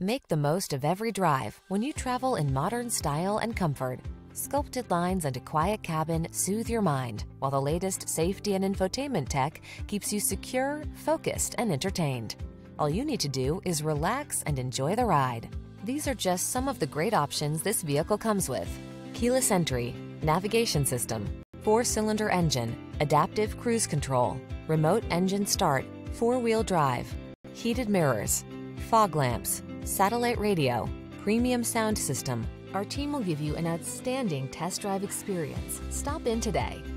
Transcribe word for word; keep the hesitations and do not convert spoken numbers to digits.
Make the most of every drive when you travel in modern style and comfort. Sculpted lines and a quiet cabin soothe your mind, while the latest safety and infotainment tech keeps you secure, focused, and entertained. All you need to do is relax and enjoy the ride. These are just some of the great options this vehicle comes with: keyless entry, navigation system, four-cylinder engine, adaptive cruise control, remote engine start, four-wheel drive, heated mirrors, fog lamps, satellite radio, premium sound system. Our team will give you an outstanding test drive experience. Stop in today.